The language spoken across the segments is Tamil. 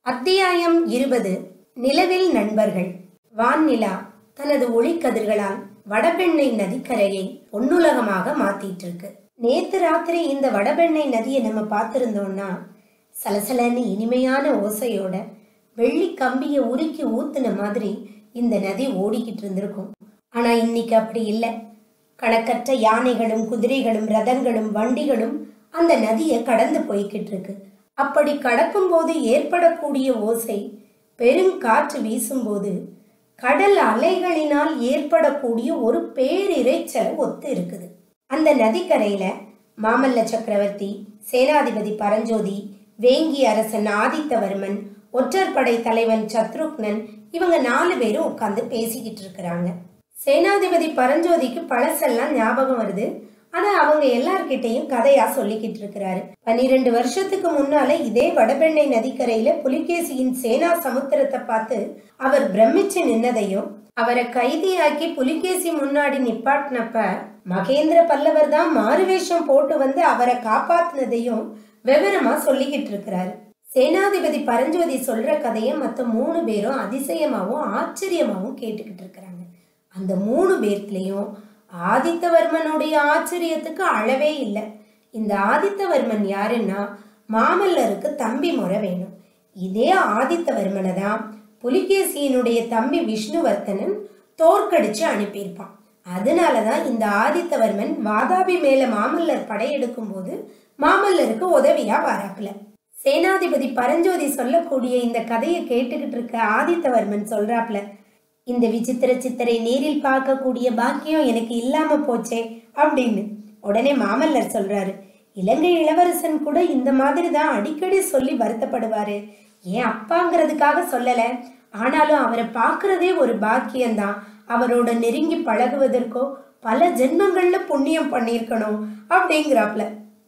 அத்தியாயம் 20. நிலவில் நண்பர்கள். வான்நிலா தனது ஒளிக்கதிர்களால் வடபெண்ணை நதிக்கரையை பொன்னுலகமாக மாத்திட்டு இருக்கு. நேத்து ராத்திரி இந்த வடபெண்ணை நதியை நம்ம பார்த்திருந்தோம்னா சலசலன்னு இனிமையான ஓசையோட வெள்ளி கம்பியை உருக்கி ஊத்துன மாதிரி இந்த நதி ஓடிக்கிட்டு இருந்திருக்கும். ஆனா இன்னைக்கு அப்படி இல்லை. கணக்கற்ற யானைகளும் குதிரைகளும் ரதங்களும் வண்டிகளும் அந்த நதியை கடந்து போய்கிட்டு இருக்கு. அப்படி கடக்கும் போது ஏற்படக்கூடிய ஓசை பெருங்காற்று வீசும்போது கடல் அலைகளினால் ஏற்படக்கூடிய ஒரு பேரிரைச்சல் ஒத்து இருக்குது. அந்த நதிக்கரையில மாமல்ல சக்கரவர்த்தி, சேனாதிபதி பரஞ்சோதி, வேங்கி அரசன் ஆதித்தவர்மன், ஒற்றற்படை தலைவன் சத்ருக்னன், இவங்க 4 பேரும் உட்கார்ந்து பேசிக்கிட்டு இருக்கிறாங்க. சேனாதிபதி பரஞ்சோதிக்கு பழசெல்லாம் ஞாபகம் வருது. ஆனா அவங்க எல்லார்கிட்டையும் கதையா சொல்லிக்கிட்டு இருக்கிறாரு. 12 வருஷத்துக்கு முன்னால இதே வடபெண்ணை நதிக்கரையில புலிகேசியின் சேனா சமுத்திரத்தை பார்த்து அவர் பிரமிச்சு நின்னதையும், அவரை கைதியாக்கி புலிகேசி முன்னாடி நிப்பாட்டினப்ப மகேந்திர பல்லவர் தான் மாறுவேஷம் போட்டு வந்து அவரை காப்பாத்தினதையும் விவரமா சொல்லிக்கிட்டு இருக்கிறாரு. சேனாதிபதி பரஞ்சோதி சொல்ற கதையை மற்ற 3 பேரும் அதிசயமாவும் ஆச்சரியமாவும் கேட்டுக்கிட்டு இருக்கிறாங்க. அந்த 3 பேர்லயும் ஆதித்தவர்மனுடைய ஆச்சரியத்துக்கு அளவே இல்லை. இந்த ஆதித்தவர்மன் யாருன்னா மாமல்லருக்கு தம்பி முறை வேணும். இதே ஆதித்தவர்மனை தான் புலிகேசியினுடைய தம்பி விஷ்ணுவர்த்தனன் தோற்கடிச்சு அனுப்பியிருப்பான். அதனாலதான் இந்த ஆதித்தவர்மன் வாதாபி மேல மாமல்லர் படையெடுக்கும் போது மாமல்லருக்கு உதவியா வராப்புல. சேனாதிபதி பரஞ்சோதி சொல்லக்கூடிய இந்த கதையை கேட்டுக்கிட்டு இருக்க ஆதித்தவர்மன் சொல்றாப்ல, இந்த விசித்திர சித்தரை நேரில் பார்க்கக்கூடிய பாக்கியம் எனக்கு இல்லாம போச்சே அப்படின்னு. உடனே மாமல்லர் சொல்றாரு, இலங்கை இளவரசன் கூட இந்த மாதிரி தான் அடிக்கடி சொல்லி வருத்தப்படுவாரு. ஏன் அப்பாங்கிறதுக்காக சொல்லல, ஆனாலும் அவரை பார்க்கறதே ஒரு பாக்கியம்தான். அவரோட நெருங்கி பழகுவதற்கோ பல ஜென்மங்கள்ல புண்ணியம் பண்ணியிருக்கணும் அப்படிங்கிறாப்ல.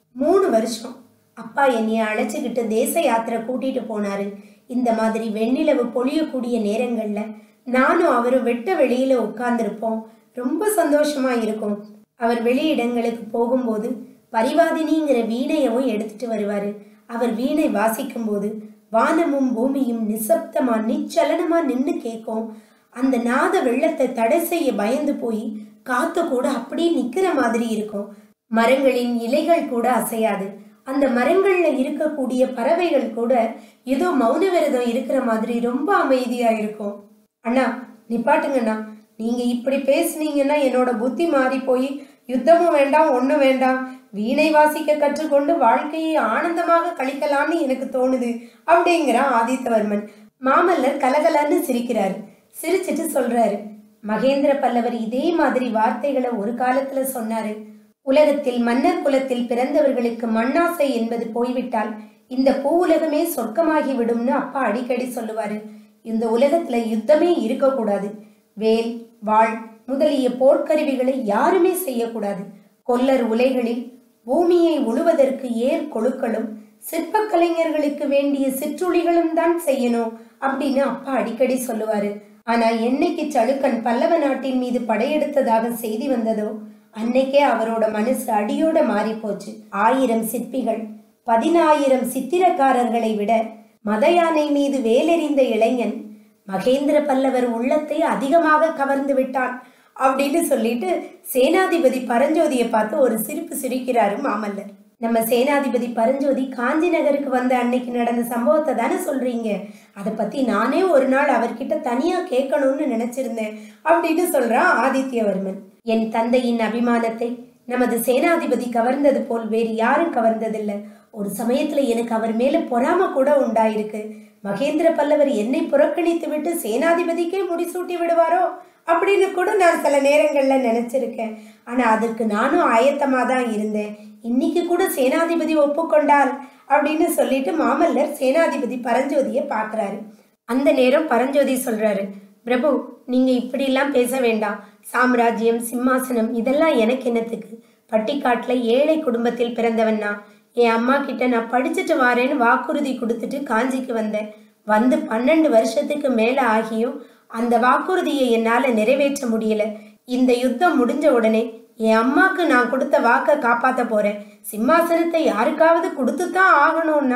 3 வருஷம் அப்பா என்னைய அழைச்சுக்கிட்டு தேச யாத்திரை கூட்டிட்டு போனாரு. இந்த மாதிரி வெண்ணிலவு பொழியக்கூடிய நேரங்கள்ல நானும் அவரும் வெட்ட வெளியில உட்கார்ந்துருப்போம். ரொம்ப சந்தோஷமா இருக்கும். அவர் வெளியிடங்களுக்கு போகும்போது பரிவாதினிங்கிற வீணையவும் எடுத்துட்டு வருவாரு. அவர் வீணை வாசிக்கும் போது வானமும் பூமியும் நிசப்தமா நிச்சலனமா நின்று கேட்கும். அந்த நாத வெள்ளத்தை தடை செய்ய பயந்து போய் காத்து கூட அப்படியே நிக்கிற மாதிரி இருக்கும். மரங்களின் இலைகள் கூட அசையாது. அந்த மரங்கள்ல இருக்கக்கூடிய பறவைகள் கூட ஏதோ மௌன விரதம் இருக்கிற மாதிரி ரொம்ப அமைதியா இருக்கும். அண்ணா நிப்பாட்டுங்கண்ணா, நீங்க இப்படி பேசுனீங்கன்னா என்னோட புத்தி மாறி போய் யுத்தமும் வேண்டாம் ஒண்ணும் வேண்டாம், வீணை வாசிக்க கற்றுக்கொண்டு வாழ்க்கையை ஆனந்தமாக கழிக்கலான்னு எனக்கு தோணுது அப்படிங்கிறான் ஆதித்தவர்மன். மாமல்லர் கலகலன்னு சிரிக்கிறாரு. சிரிச்சிட்டு சொல்றாரு, மகேந்திர பல்லவர் இதே மாதிரி வார்த்தைகளை ஒரு காலத்துல சொன்னாரு. உலகத்தில் மன்னர் குலத்தில் பிறந்தவர்களுக்கு மண்ணாசை என்பது போய்விட்டால் இந்த பூ உலகமே சொர்க்கமாகி விடும்னு அப்பா அடிக்கடி சொல்லுவாரு. இந்த உலகத்துல யுத்தமே இருக்கக்கூடாது. வேல் வாழ் முதலிய போர்க்கருவிகளை யாருமே செய்யக்கூடாது. கொல்லர் உலைகளில் பூமியை உழுவதற்கு ஏர் கொழுக்களும் சிற்ப கலைஞர்களுக்கு வேண்டிய சிற்றுளிகளும் தான் செய்யணும் அப்படின்னு அப்பா அடிக்கடி சொல்லுவாரு. ஆனா என்னைக்கு சளுக்கன் பல்லவ நாட்டின் மீது படையெடுத்ததாக செய்தி வந்ததோ அன்னைக்கே அவரோட மனசு அடியோட மாறி போச்சு. 1000 சிற்பிகள் 10,000 சித்திரக்காரர்களை விட மத யானை மீது வேலெறிந்த இளைஞன் மகேந்திர பல்லவர் உள்ளத்தை அதிகமாக கவர்ந்து விட்டான் அப்படின்னு சொல்லிட்டு சேனாதிபதி பரஞ்சோதியை பார்த்து ஒரு சிரிப்பு சிரிக்கிறாரு மாமல்லர். நம்ம சேனாதிபதி பரஞ்சோதி காஞ்சி நகருக்கு வந்த அன்னைக்கு நடந்த சம்பவத்தை தானே சொல்றீங்க? அதை பத்தி நானே ஒரு நாள் அவர்கிட்ட தனியா கேட்கணும்னு நினைச்சிருந்தேன் அப்படின்னு சொல்றான் ஆதித்யவர்மன். என் தந்தையின் அபிமானத்தை நமது சேனாதிபதி கவர்ந்தது போல் வேறு யாரும் கவர்ந்ததில்லை. ஒரு சமயத்துல எனக்கு அவர் மேல பொறாம கூட உண்டாயிருக்கு. மகேந்திர பல்லவர் என்னை புறக்கணித்து விட்டு சேனாதிபதிக்கே முடிசூட்டி விடுவாரோ அப்படின்னு கூட நான் சில நேரங்கள்ல நினைச்சிருக்கேன். ஆனா அதற்கு நானும் ஆயத்தமா தான் இருந்தேன். இன்னைக்கு கூட சேனாதிபதி ஒப்புக்கொண்டால் அப்படின்னு சொல்லிட்டு மாமல்லர் சேனாதிபதி பரஞ்சோதியை பாக்குறாரு. அந்த நேரம் பரஞ்சோதி சொல்றாரு, பிரபு நீங்க இப்படி எல்லாம் பேச வேண்டாம். சாம்ராஜ்யம் சிம்மாசனம் இதெல்லாம் எனக்கு என்னத்துக்கு? பட்டிக்காட்டுல ஏழை குடும்பத்தில் பிறந்தவன்னா. என் அம்மா கிட்ட நான் படிச்சுட்டு வாரேன்னு வாக்குறுதி கொடுத்துட்டு காஞ்சிக்கு வந்தேன். வந்து 12 வருஷத்துக்கு மேல ஆகியும் அந்த வாக்குறுதியை என்னால நிறைவேற்ற முடியல. இந்த யுத்தம் முடிஞ்ச உடனே என் அம்மாக்கு நான் கொடுத்த வாக்கை காப்பாத்த போறேன். சிம்மாசனத்தை யாருக்காவது கொடுத்துதான் ஆகணும்னா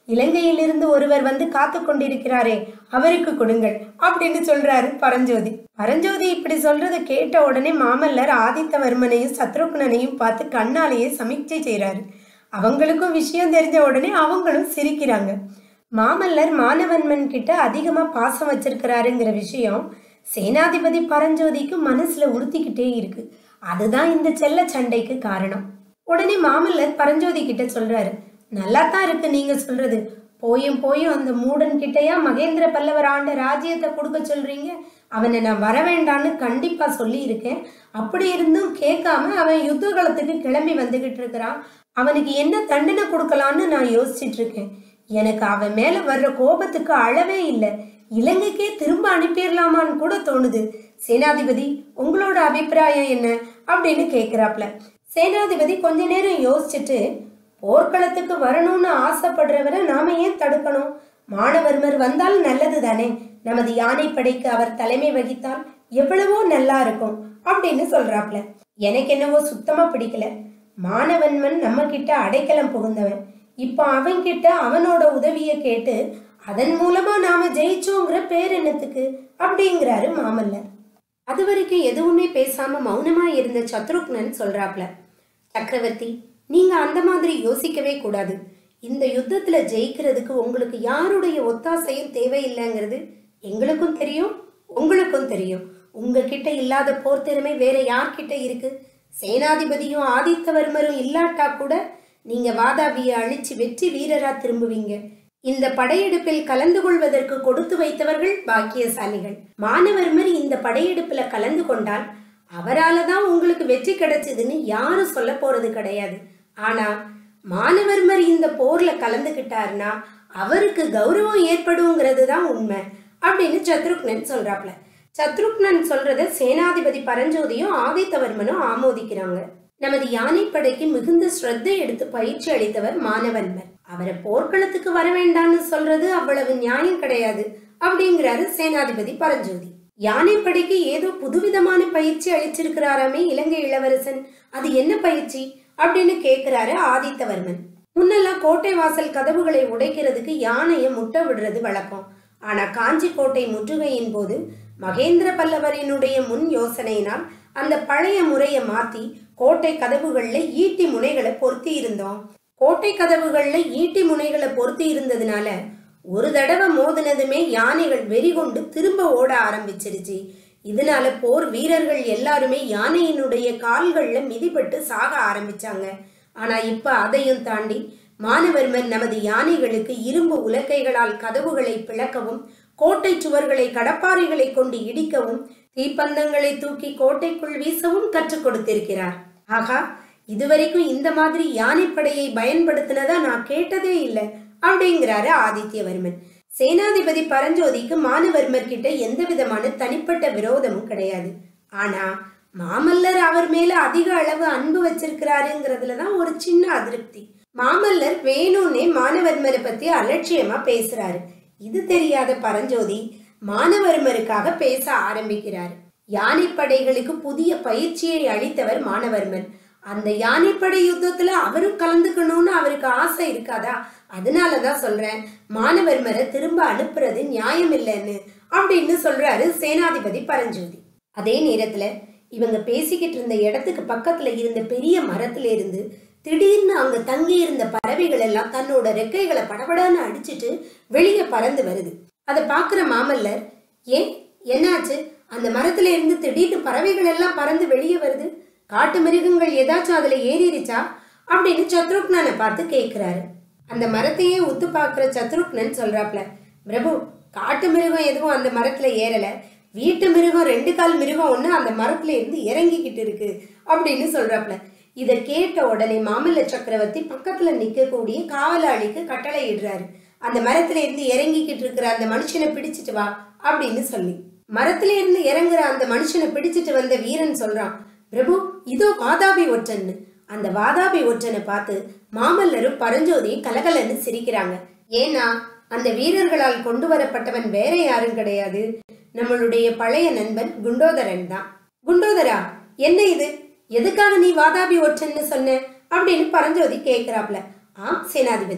இலங்கையிலிருந்து ஒருவர் வந்து காத்து கொண்டிருக்கிறாரே, அவருக்கு கொடுங்கள் அப்படின்னு சொல்றாரு பரஞ்சோதி. பரஞ்சோதி இப்படி சொல்றத கேட்ட உடனே மாமல்லர் ஆதித்தவர்மனையும் சத்ருக்னனையும் பார்த்து கண்ணாலேயே சமிக்சை செய்யறாரு. அவங்களுக்கும் விஷயம் தெரிஞ்ச உடனே அவங்களும் சிரிக்கிறாங்க. மாமல்லர் மானவன்மன் கிட்ட அதிகமா பாசம் வச்சிருக்கிறாருங்கிற விஷயம் சேனாதிபதி பரஞ்சோதிக்கு மனசுல உறுத்திக்கிட்டே இருக்கு. அதுதான் இந்த செல்ல சண்டைக்கு காரணம். உடனே மாமல்லர் பரஞ்சோதி கிட்ட சொல்றாரு, நல்லா தான் இருக்கு நீங்க சொல்றது. போயும் போயும் அந்த மூடன் கிட்டையா மகேந்திர பல்லவர் ஆண்ட ராஜ்யத்தை கொடுக்க சொல்றீங்க? அவனை நான் வர வேண்டான்னு கண்டிப்பா சொல்லி இருக்கேன். அப்படி இருந்தும் கேட்காம அவன் யுத்த காலத்துக்கு கிளம்பி வந்துகிட்டு இருக்கிறான். அவனுக்கு என்ன தண்டனை கொடுக்கலான்னு நான் யோசிச்சுட்டு இருக்கேன். எனக்கு அவன் மேல வர்ற கோபத்துக்கு அளவே இல்லை. இலங்கைக்கே திரும்ப அனுப்பிடலாமான்னு கூட தோணுது. சேனாதிபதி, உங்களோட அபிப்பிராயம் என்ன அப்படின்னு கேக்குறாப்ல. சேனாதிபதி கொஞ்ச நேரம் யோசிச்சுட்டு, போர்க்களத்துக்கு வரணும்னு ஆசைப்படுறவரை நாம ஏன் தடுக்கணும்? மானவர்மர் வந்தால் நல்லது தானே. நமது யானைப்படைக்கு அவர் தலைமை வகித்தால் எவ்வளவோ நல்லா இருக்கும் அப்படின்னு சொல்றாப்ல. எனக்கு என்னவோ சுத்தமா பிடிக்கல. மானவன்மன் நம்ம கிட்ட அடைக்கலம் புகுந்தவன். இப்ப அவன் கிட்ட அவனோட உதவிய கேட்டு அதன் மூலமா நாம ஜெயிச்சோங்கிற பேர் என்னத்துக்கு அப்படிங்கிறாரு மாமல்லர். அது வரைக்கும் எதுவுமே பேசாம மௌனமா இருந்த சத்ருக்னன் சொல்றாப்ல, சக்கரவர்த்தி, நீங்க அந்த மாதிரி யோசிக்கவே கூடாது. இந்த யுத்தத்துல ஜெயிக்கிறதுக்கு உங்களுக்கு யாருடைய ஒத்தாசையும் தேவையில்லைங்கிறது எங்களுக்கும் தெரியும், உங்களுக்கும் தெரியும். உங்ககிட்ட இல்லாத போர் திறமை வேற யார்கிட்ட இருக்கு? சேனாதிபதியும் ஆதித்தவர்மரும் இல்லாட்டா கூட நீங்க வாதாபியை அழிச்சு வெற்றி வீரரா திரும்புவீங்க. இந்த படையெடுப்பில் கலந்து கொள்வதற்கு கொடுத்து வைத்தவர்கள் பாக்கியசாலிகள். மானவர்மர் இந்த படையெடுப்புல கலந்து கொண்டால் அவரால தான் உங்களுக்கு வெற்றி கிடைச்சதுன்னு யாரும் சொல்ல போறது கிடையாது. ஆனா மானவர்மர் இந்த போர்ல கலந்துகிட்டாருன்னா அவருக்கு கௌரவம் ஏற்படுங்கிறது தான் உண்மை அப்படின்னு சத்ருக்னன் சொல்றாப்ல. சத்ருக்னன் சொல்றத சேனாதிபதி பரஞ்சோதியும் ஆதித்தவர்மனும் ஆமோதிக்கிறாங்க. நமது யானைப்படைக்கு மிகுந்த ஸ்ரத்தை எடுத்து பயிற்சி அளித்தவர் மானவன்மர். அவரை போர்க்களத்துக்கு வர வேண்டாம்னு சொல்றது அவ்வளவு நியாயம் கிடையாது அப்படிங்கிறாரு சேனாதிபதி பரஞ்சோதி. யானைப்படைக்கு ஏதோ புதுவிதமான பயிற்சி அளிச்சிருக்கிறாராமே இலங்கை இளவரசன், அது என்ன பயிற்சி அப்படின்னு கேக்குறாரு ஆதித்தவர்மன். முன்னெல்லாம் கோட்டை வாசல் கதவுகளை உடைக்கிறதுக்கு யானைய முட்டை விடுறது வழக்கம். ஆனா காஞ்சி கோட்டை முற்றுகையின் போது மகேந்திர பல்லவரினுடைய முன் யோசனையினால் அந்த பழைய முறைய மாத்தி கோட்டை கதவுகள்ல ஈட்டி முனைகளை பொருத்தி இருந்தோம். கோட்டை கதவுகள்ல ஈட்டி முனைகளை பொருத்தி இருந்ததுனால ஒரு தடவை மோதினதுமே யானைகள் வெறி கொண்டு திரும்ப ஓட ஆரம்பிச்சிருச்சு. இதனால போர் வீரர்கள் எல்லாருமே யானையினுடைய கால்கள்ல மிதிப்பட்டு சாக ஆரம்பிச்சாங்க. ஆனா இப்ப அதையும் தாண்டி மானவர்மன் நமது யானைகளுக்கு இரும்பு உலக்கைகளால் கதவுகளை பிளக்கவும், கோட்டை சுவர்களை கடப்பாறைகளை கொண்டு இடிக்கவும், தீப்பந்தங்களை தூக்கி கோட்டைக்குள் வீசவும் கற்றுக் கொடுத்திருக்கிறார். ஆகா, இதுவரைக்கும் இந்த மாதிரி யானைப்படையை பயன்படுத்தினதா நான் கேட்டதே இல்லை அப்படிங்கிறாரு ஆதித்யவர்மன். சேனாதிபதி பரஞ்சோதிக்கு மானவர்மர் கிட்ட எந்த விதமான தனிப்பட்ட விரோதமும் கிடையாது. ஆனா மாமல்லர் அவர் மேல அதிக அளவு அன்பு வச்சிருக்கிறாருங்கிறதுலதான் ஒரு சின்ன அதிருப்தி. மாமல்லர் வேணும்னே மானவர்மரை பத்தி அலட்சியமா பேசுறாரு. இது தெரியாத பரஞ்சோதி மானவர்மருக்காக பேச ஆரம்பிக்கிறார். யானைப்படைகளுக்கு புதிய பயிற்சியை அளித்தவர் மானவர்மன். அந்த யானைப்படை யுத்தத்துல அவரும் கலந்துக்கணும்னு அவருக்கு ஆசை இருக்காதா? அதனாலதான் சொல்றேன், மானவர்மரை திரும்ப அனுப்புறது நியாயம் இல்லைன்னு அப்படின்னு சொல்றாரு சேனாதிபதி பரஞ்சோதி. அதே நேரத்துல இவங்க பேசிக்கிட்டு இருந்த இடத்துக்கு பக்கத்துல இருந்த பெரிய மரத்துல இருந்து திடீர்னு அங்க தங்கி இருந்த பறவைகள் எல்லாம் தன்னோட ரெக்கைகளை படபடான்னு அடிச்சுட்டு வெளியே பறந்து வருது. அதை பாக்குற மாமல்லர், ஏன் என்னாச்சு? அந்த மரத்துல இருந்து திடீர்னு பறவைகள் எல்லாம் பறந்து வெளியே வருது, காட்டு மிருகங்கள் ஏதாச்சும் அதுல ஏறிடுச்சா அப்படின்னு சத்ருக்னனை பார்த்து கேட்கிறாரு. அந்த மரத்தையே உத்து பாக்குற சத்ருக்னன் சொல்றாப்ல, பிரபு, காட்டு மிருகம் எதுவும் அந்த மரத்துல ஏறல, வீட்டு மிருகம் 2 கால் மிருகம் ஒண்ணு அந்த மரத்துல இருந்து இறங்கிக்கிட்டு இருக்கு அப்படின்னு சொல்றாப்ல. இதை கேட்ட உடனே மாமல்ல சக்கரவர்த்தி பக்கத்துல நிக்கக்கூடிய காவலாளிக்கு கட்டளை இடுறாரு, அந்த மரத்துல இருந்து இறங்கிக்கிட்டு இருக்கிற அந்த மனுஷனை பிடிச்சிட்டு வா அப்படின்னு சொல்லி. மரத்துல இருந்து இறங்குற அந்த மனுஷனை பிடிச்சிட்டு வந்த வீரன் சொல்றான், பிரபு, இதோ வாதாபி ஒற்றன்னு. அந்த வாதாபி ஒற்றனை பார்த்து மாமல்லரும் பரஞ்சோதியும் கலகலன்னு சிரிக்கிறாங்க. ஏன்னா அந்த வீரர்களால் கொண்டு வரப்பட்டவன் வேற யாரும் கிடையாது, நம்மளுடைய பழைய நண்பன் குண்டோதரன் தான். குண்டோதரா, என்ன இது? எதுக்காக நீ வாதாபி ஒற்றன்னு சொன்ன அப்படின்னு பரஞ்சோதி கேட்கிறாப்ல. ஆம் சேனாதிபதி,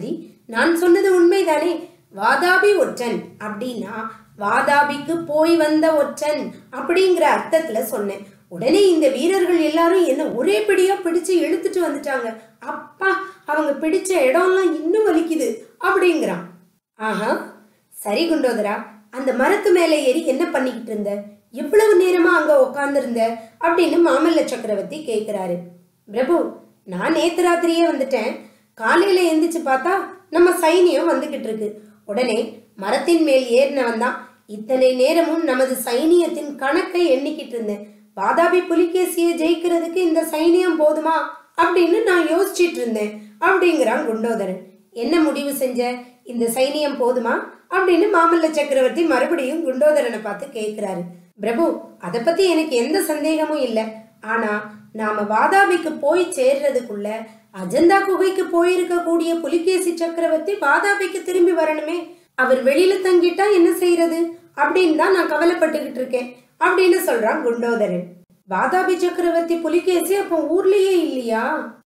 நான் சொன்னது உண்மைதானே? வாதாபி ஒற்றன் அப்படின்னா வாதாபிக்கு போய் வந்த ஒற்றன் அப்படிங்கிற அர்த்தத்துல சொன்னேன். உடனே இந்த வீரர்கள் எல்லாரும் என்ன ஒரே பிடியா பிடிச்சு இழுத்துட்டு வந்துட்டாங்க. அப்பா, அவங்க பிடிச்ச இடம்லாம் இன்னும் வலிக்குது அப்படிங்கிறான். ஆஹா, சரி குண்டோதரா, அந்த மரத்து மேல ஏறி என்ன பண்ணிக்கிட்டு இருந்த? எவ்வளவு நேரமா அங்க உட்கார்ந்து இருந்த அப்படின்னு மாமல்ல சக்கரவர்த்தி கேட்கிறாரு. பிரபு, நான் நேத்து ராத்திரியே வந்துட்டேன். காலையில எந்திரிச்சு பார்த்தா நம்ம சைனியம் வந்துகிட்டு இருக்கு. உடனே மரத்தின் மேல் ஏறினவன் தான் இத்தனை நேரமும் நமது சைனியத்தின் கணக்கை எண்ணிக்கிட்டு இருந்தேன். வாதாபி புலிகேசியை ஜெயிக்கிறதுக்கு இந்த சைனியம் போதுமா அப்படின்னு நான் யோசிச்சிட்டு இருந்தேன் அப்படிங்கிறான் குண்டோதரன். என்ன முடிவு செஞ்ச? இந்த சைனியம் போதுமா அப்படின்னு மாமல்ல சக்கரவர்த்தி மறுபடியும் குண்டோதரனை பார்த்து கேட்கிறாரு. பிரபு, அதை பத்தி எனக்கு எந்த சந்தேகமும் இல்லை. ஆனா நாம வாதாபிக்கு போய் சேர்றதுக்குள்ள அஜந்தா குகைக்கு போயிருக்க கூடிய புலிகேசி சக்கரவர்த்தி வாதாபிக்கு திரும்பி வரணுமே. அவர் வெளியில தங்கிட்டா என்ன செய்யறது அப்படின்னு தான் நான் கவலைப்பட்டுக்கிட்டு இருக்கேன் அப்படின்னு சொல்றான் குண்டோதரன். வாதாபி சக்கரவர்த்தி புலிகேசி அப்போ ஊர்லயே இல்லையா?